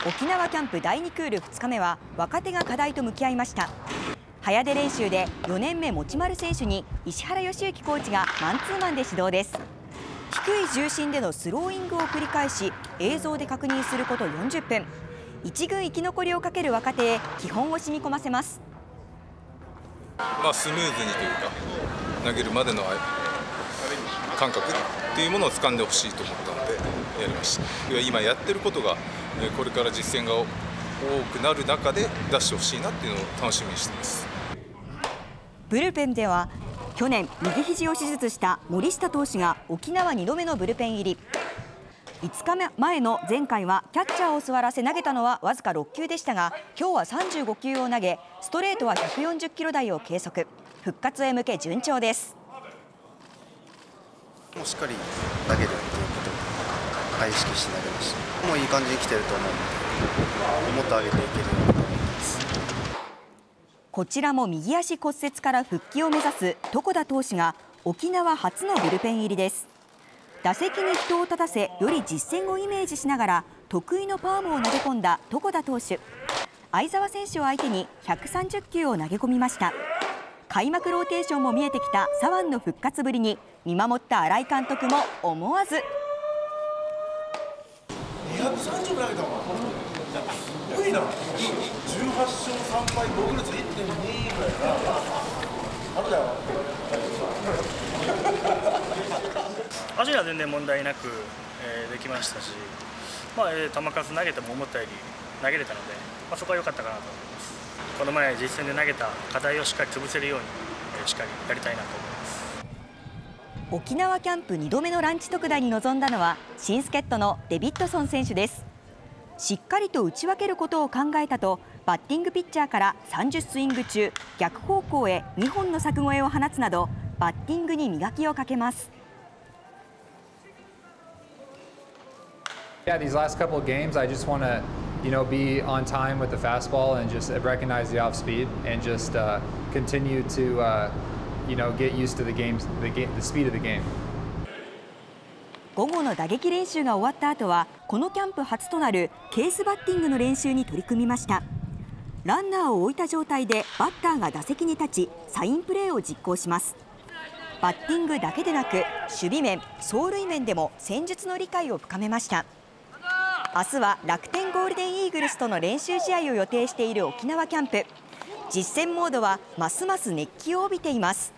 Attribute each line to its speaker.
Speaker 1: 沖縄キャンプ第2クール2日目は若手が課題と向き合いました。早出練習で4年目持丸選手に石原良幸コーチがマンツーマンで指導です。低い重心でのスローイングを繰り返し映像で確認すること40分。一軍生き残りをかける若手へ基本を染み込ませます。
Speaker 2: スムーズにというか投げるまでの感覚っていうものを掴んでほしいと思ったのでやりました。今やってることがこれから実践が多くなる中で出してほしいなっていうのを楽しみにしています。
Speaker 1: ブルペンでは去年右肘を手術した森下投手が沖縄2度目のブルペン入り。5日前の前回はキャッチャーを座らせ投げたのはわずか6球でしたが、今日は35球を投げストレートは140キロ台を計測。復活へ向け順調です。
Speaker 3: もうしっかり投げるっていうことを意識して投げました。もういい感じに来てると思うので、もっと上げていけるようにと思います。
Speaker 1: こちらも右足骨折から復帰を目指す床田投手が沖縄初のブルペン入りです。打席に人を立たせより実戦をイメージしながら得意のパームを投げ込んだ床田投手。相澤選手を相手に130球を投げ込みました。開幕ローテーションも見えてきた左腕の復活ぶりに見守った新井監督も思わず
Speaker 4: 230投げたのすごいな。18勝3敗防御率 1.2 ぐらいな。あるだよ。
Speaker 5: 足には全然問題なく、できましたし、球数投げても思ったより投げれたので、そこは良かったかなと思います。この前実戦で投げた課題をしっかり潰せるように、しっかりやりたいなと思います。
Speaker 1: 沖縄キャンプ2度目のランチ特大に臨んだのは新助っ人のデビッドソン選手です。しっかりと打ち分けることを考えたとバッティングピッチャーから30スイング中逆方向へ2本の柵越えを放つなどバッティングに磨きをかけます。
Speaker 6: Yeah, these last couple of games, I just want to, be on time with the fastball and just recognize the off speed and just continue to, get used to the speed of the game.
Speaker 1: 午後の打撃練習が終わった後はこのキャンプ初となるケースバッティングの練習に取り組みました。ランナーを置いた状態でバッターが打席に立ちサインプレーを実行します。バッティングだけでなく守備面、走塁面でも戦術の理解を深めました。明日は楽天ゴールデンイーグルスとの練習試合を予定している沖縄キャンプ。実戦モードはますます熱気を帯びています。